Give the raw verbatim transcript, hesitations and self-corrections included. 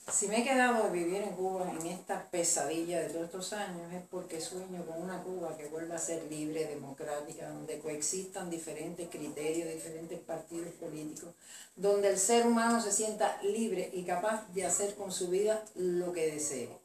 Si me he quedado de vivir en Cuba en esta pesadilla de todos estos años es porque sueño con una Cuba que vuelva a ser libre, democrática, donde coexistan diferentes criterios, diferentes partidos políticos, donde el ser humano se sienta libre y capaz de hacer con su vida lo que desee.